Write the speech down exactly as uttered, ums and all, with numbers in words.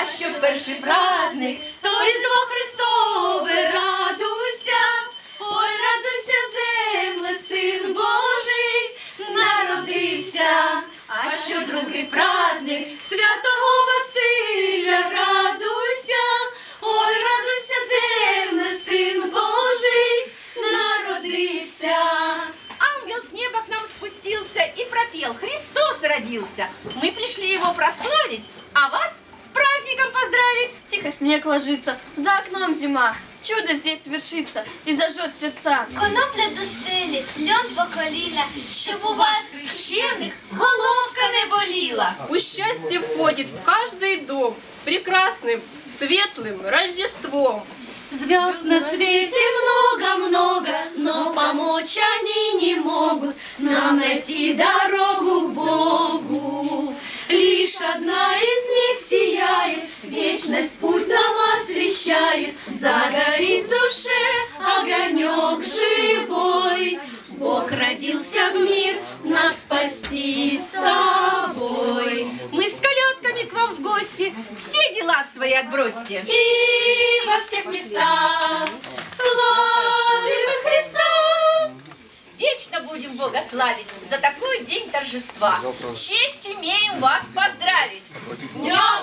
а що перший праздник, то Різдво Христове, радуйся, ой, радуйся, земле, Син Божий народився, а що другий праздник, святого Василя, радуйся, ой, радуйся, земле, Син Божий народився. Ангел с неба к нам спустился и пропел: Христос родился. Мы пришли его прославить, а вас с праздником поздравить. Тихо снег ложится, за окном зима. Чудо здесь свершится и зажжет сердца. Конопля до стелі, льон по коліна, щоб у вас, хрещених, головка не боліла. Пусть счастье входит в каждый дом с прекрасным, светлым Рождеством. Звезд на свете много-много, но помочь они не могут нам найти дорогу к Богу. Лишь одна из них сияет, вечность путь нам освещает. Загорит в душе огонек живой. Бог родился в мир нас спасти с тобой. Мы с колядками к вам в гости, все дела свои отбросьте. И во всех местах славим мы Христа. Вечно будем Бога славить за такой день торжества. Честь имеем вас поздравить. С днем